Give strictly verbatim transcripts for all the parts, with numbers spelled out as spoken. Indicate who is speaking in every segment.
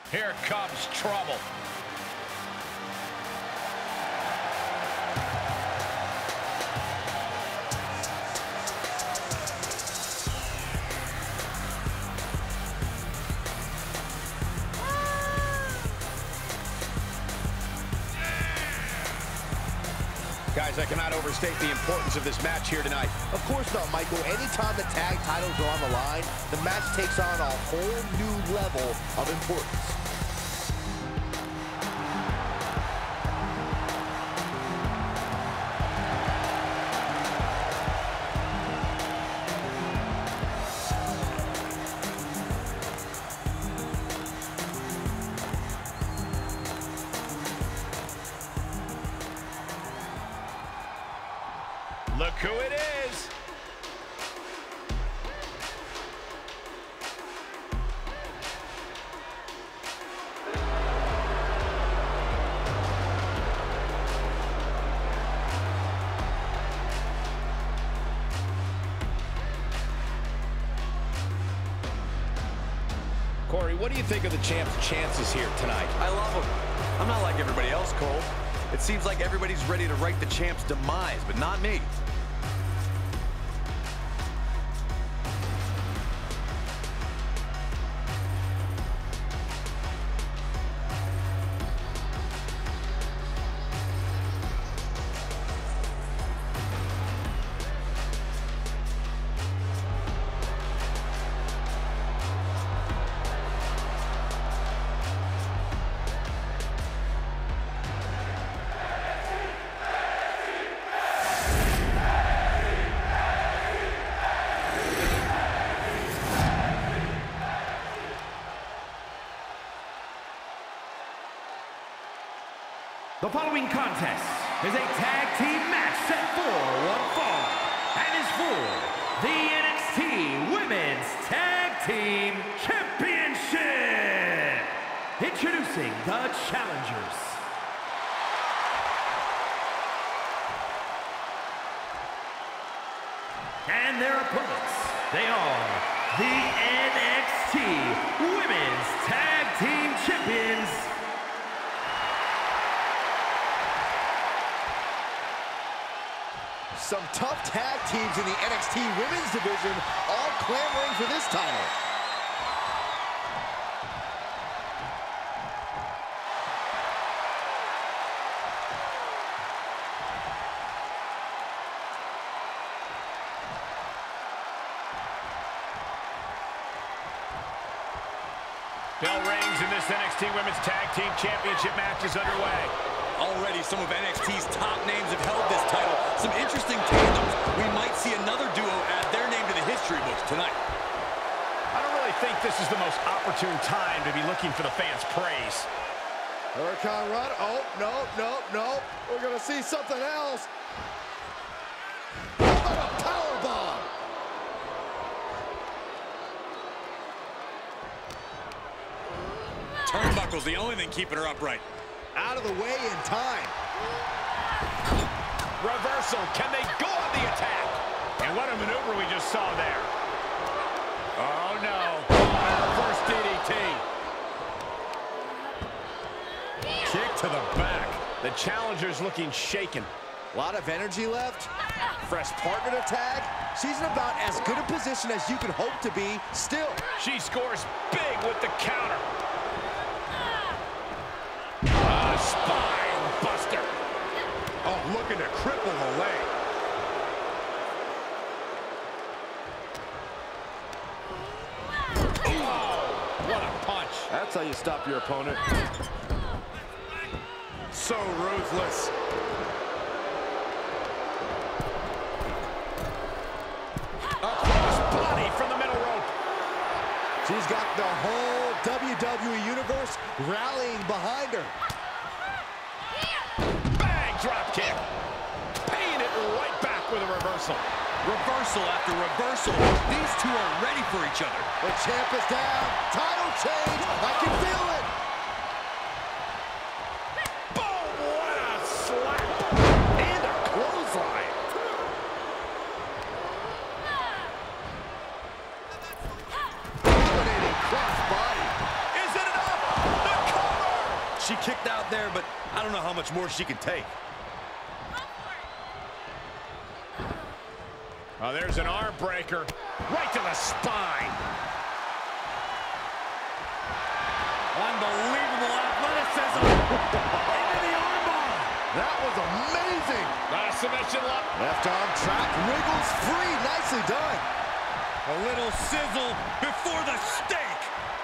Speaker 1: Here comes trouble. Guys, I cannot overstate the importance of this match here tonight.
Speaker 2: Of course not, Michael. Anytime the tag titles are on the line, the match takes on a whole new level of importance.
Speaker 1: Look who it is. Corey, what do you think of the champ's chances here tonight?
Speaker 3: I love him. I'm not like everybody else, Cole. It seems like everybody's ready to write the champ's demise, but not me.
Speaker 4: The following contest is a tag team match set for one fall and is for the N X T Women's Tag Team Championship. Introducing the challengers. And their opponents, they are the N X T Women's Tag Team Champions,
Speaker 2: Some tough tag teams in the N X T Women's Division, all clamoring for this title.
Speaker 1: Bell rings and this N X T Women's Tag Team Championship match is underway.
Speaker 3: Already, some of N X T's top names have held this title. Some interesting tandems. We might see another duo add their name to the history books tonight.
Speaker 1: I don't really think this is the most opportune time to be looking for the fans' praise.
Speaker 2: Hurricane Run. Oh, no, no, no. We're going to see something else. How about a powerbomb?
Speaker 3: Turnbuckle's the only thing keeping her upright.
Speaker 2: Out of the way in time.
Speaker 1: Reversal. Can they go on the attack? And what a maneuver we just saw there. Oh, no. Reverse D D T. Kick to the back. The challenger's looking shaken.
Speaker 2: A lot of energy left. Fresh partner to tag. She's in about as good a position as you could hope to be still.
Speaker 1: She scores big with the counter. A spine buster. Oh, looking to cripple the leg. Oh, what a punch.
Speaker 2: That's how you stop your opponent.
Speaker 1: So ruthless. A cross body from the middle rope.
Speaker 2: She's got the whole W W E Universe rallying behind her.
Speaker 1: Bang, drop kick. Paying it right back with a reversal.
Speaker 3: Reversal after reversal. These two are ready for each other.
Speaker 2: The champ is down. Title change. I can feel it.
Speaker 1: Boom, what a slap. And a clothesline. Dominating cross body. Is it enough?
Speaker 3: She kicked out there, but I don't know how much more she can take.
Speaker 1: Oh, there's an arm breaker. Right to the spine.
Speaker 3: Unbelievable athleticism. Into the armbar.
Speaker 2: That was amazing.
Speaker 1: Not a submission lock.
Speaker 2: Left arm track wiggles free. Nicely done.
Speaker 3: A little sizzle before the steak.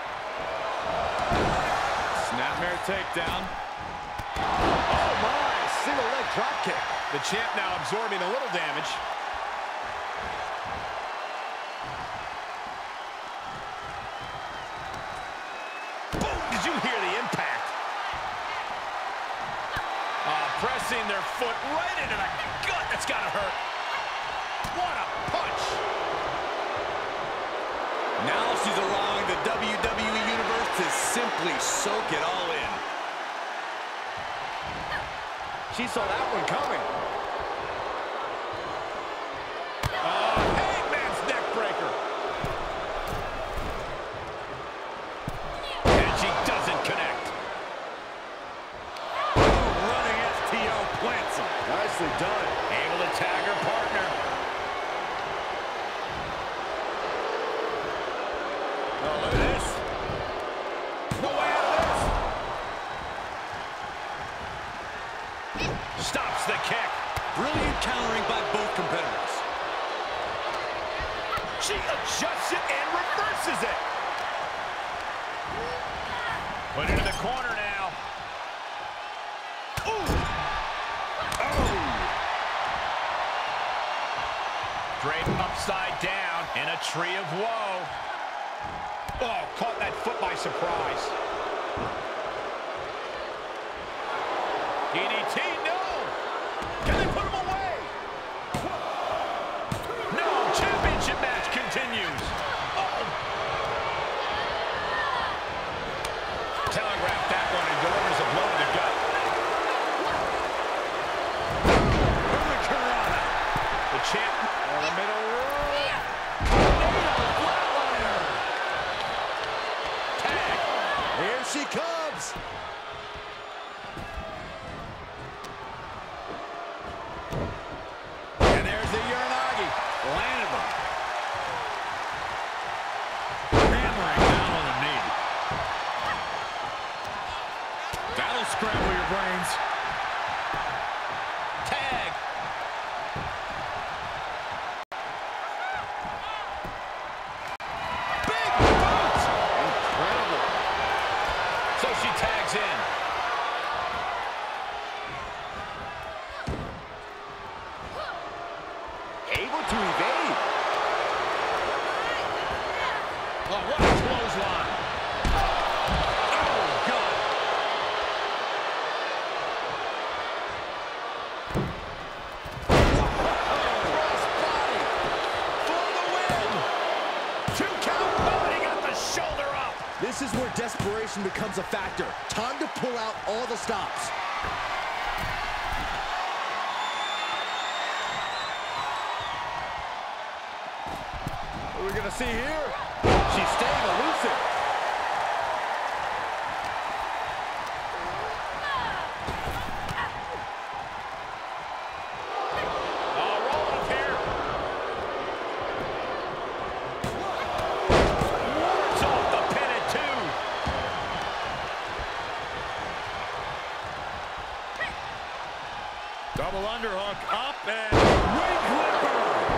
Speaker 3: Snapmare takedown.
Speaker 2: Oh my, single leg drop kick.
Speaker 1: The champ now absorbing a little damage. Boom! Did you hear the impact? Uh, pressing their foot right into the gut. That's gotta hurt. What a punch!
Speaker 3: Now she's allowing the W W E Universe to simply soak it all in.
Speaker 2: She saw that one coming.
Speaker 1: Uh, Hangman's neck breaker. And she doesn't connect.
Speaker 3: Oh, running S T O plants him.
Speaker 2: Nicely done.
Speaker 1: Able to tag her partner. Oh, look at this. No way out of this. Stops the kick.
Speaker 3: Brilliant countering by both competitors.
Speaker 1: She adjusts it and reverses it. Put it in the corner now. Ooh. Oh. Draped upside down in a tree of woe. Oh, caught that foot by surprise. D D T, no! Can they put him away? No, championship match continues. Uh-oh. Telegraphed that one and delivers a blow to the gut. Hurricanrana. The champ on the middle row. Tornado flatliner. Tag.
Speaker 2: Here she comes.
Speaker 1: And there's the Uranagi. Landed them. Hammering down on the knee. That'll scramble your brains. Tag. Big boot. Incredible. So she tags in.
Speaker 2: Able to evade.
Speaker 1: Oh, what a clothesline. Oh, God. Crossbody for the win. Two count. Oh, he got the shoulder up.
Speaker 2: This is where desperation becomes a factor. Time to pull out all the stops. What are we gonna see here? She's staying elusive.
Speaker 1: Oh, roll up here. Wards off the pin at two. Double underhook up and wing clipper.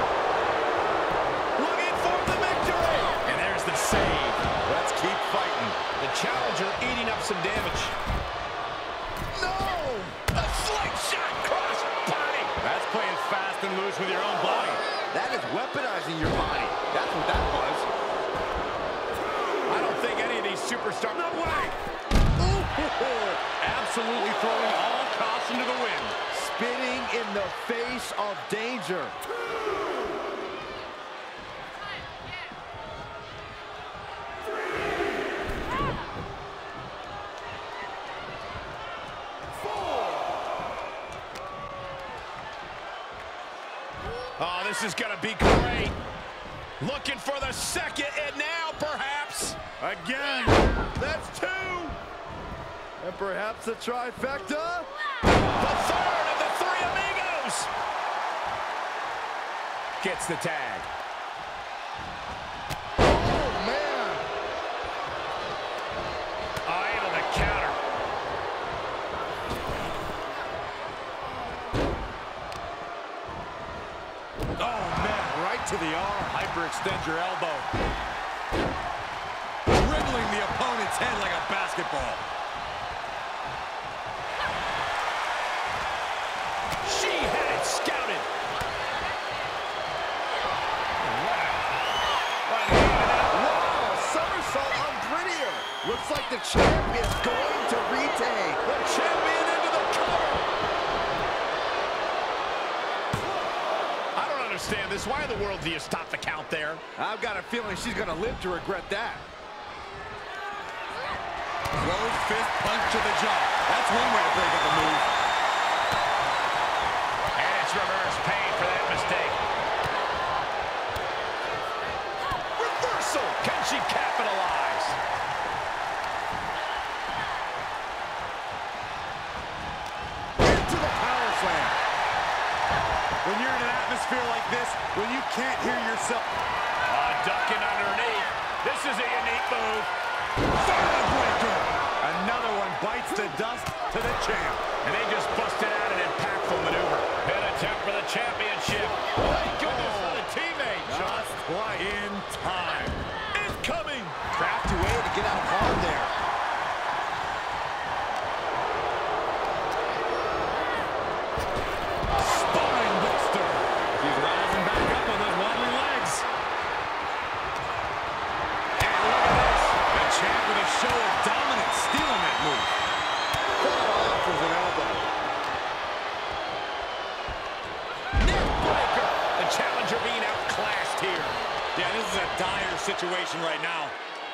Speaker 1: Looking for the victory. And there's the save.
Speaker 2: Let's keep fighting.
Speaker 1: The challenger eating up some damage.
Speaker 2: No!
Speaker 1: A slingshot cross body. That's playing fast and loose with your own body.
Speaker 2: That is weaponizing your body. That's what that was.
Speaker 1: I don't think any of these superstars. No way.
Speaker 2: Ooh.
Speaker 3: Absolutely throwing all caution to the wind.
Speaker 2: Spitting in the face of danger.
Speaker 1: Oh, this is gonna be great. Looking for the second, and now perhaps.
Speaker 3: Again.
Speaker 1: That's two.
Speaker 2: And perhaps a trifecta.
Speaker 1: The third of the three amigos. Gets the tag.
Speaker 2: Oh, man.
Speaker 1: Oh, able to counter. Oh, man, right to the arm. Hyperextend your elbow.
Speaker 3: Dribbling the opponent's head like a basketball.
Speaker 1: She had it scouted.
Speaker 2: Wow, somersault on Prettier. Looks like the champ is going to retain.
Speaker 1: The champion into the cover. I don't understand this. Why in the world do you stop the count there?
Speaker 2: I've got a feeling she's going to live to regret that.
Speaker 3: Closed fist punch to the jaw. That's one way to break up a move.
Speaker 1: And it's reverse pain for that mistake. Reversal. Can she capitalize?
Speaker 2: Into the power slam. When you're in an atmosphere like this, when you can't hear yourself.
Speaker 1: Uh, ducking underneath. This is a unique move.
Speaker 2: Firebreaker. Another one bites the dust to the champ.
Speaker 1: And they just busted out an impactful maneuver. Pin attempt for the championship. Thank goodness for the teammate.
Speaker 2: Just like
Speaker 1: In time. Incoming.
Speaker 2: crafty way to get out hard there.
Speaker 1: Spine buster.
Speaker 3: He's rising back up on those wobbly legs.
Speaker 1: And look at this.
Speaker 3: The champ with a show of dominance, stealing that move.
Speaker 2: Fought off with an elbow.
Speaker 1: Neck breaker. The challenger being outclassed here.
Speaker 3: Yeah, this is a dire situation right now.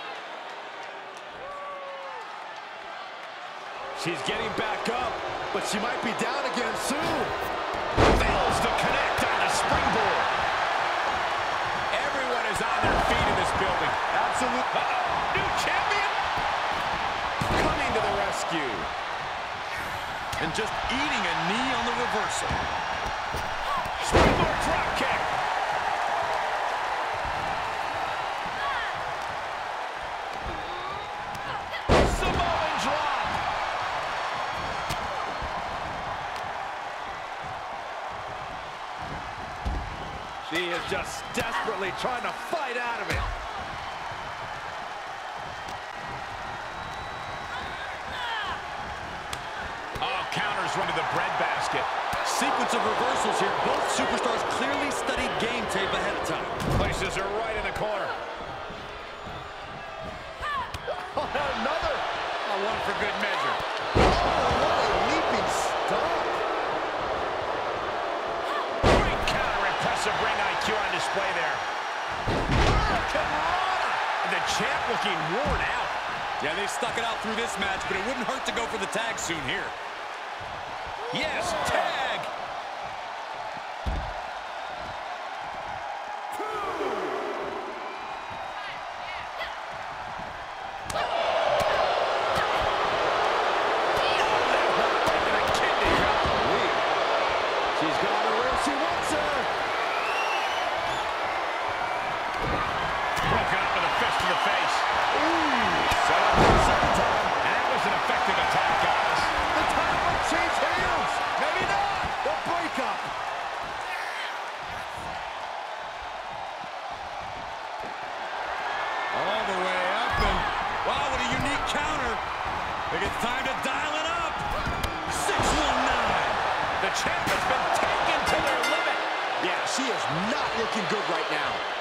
Speaker 1: She's getting back up.
Speaker 2: But she might be down again soon.
Speaker 1: Fails to connect on the springboard. Everyone is on their feet in this building.
Speaker 2: Absolute.
Speaker 1: Uh-oh. New champion coming to the rescue.
Speaker 3: And just eating a knee on the reversal.
Speaker 1: Springboard drop kick. Samoan drop.
Speaker 2: She is just desperately trying to fight out of it.
Speaker 1: Oh, counters run to the breadbasket.
Speaker 3: Sequence of reversals here. Both superstars clearly studied game tape ahead of time.
Speaker 1: Places her right in the corner.
Speaker 2: Oh, another.
Speaker 1: Oh, one for good measure.
Speaker 2: Oh, what a leaping stomp.
Speaker 1: Great counter. Impressive ring I Q on display there. Hurricanrana. And the champ looking worn out.
Speaker 3: Yeah, they stuck it out through this match, but it wouldn't hurt to go for the tag soon here.
Speaker 1: Yes, tag.
Speaker 2: She's got her where she wants her.
Speaker 1: Broken up with a fist to the face.
Speaker 2: Ooh, set up for the second time.
Speaker 1: And that was an effective attack, guys.
Speaker 2: The title might change hands. Maybe not. The breakup.
Speaker 3: All the way up, and wow, what a unique counter. I think it's time to dial it up. six one nine.
Speaker 1: The champ has been taken to their limit.
Speaker 2: Yeah, she is not looking good right now.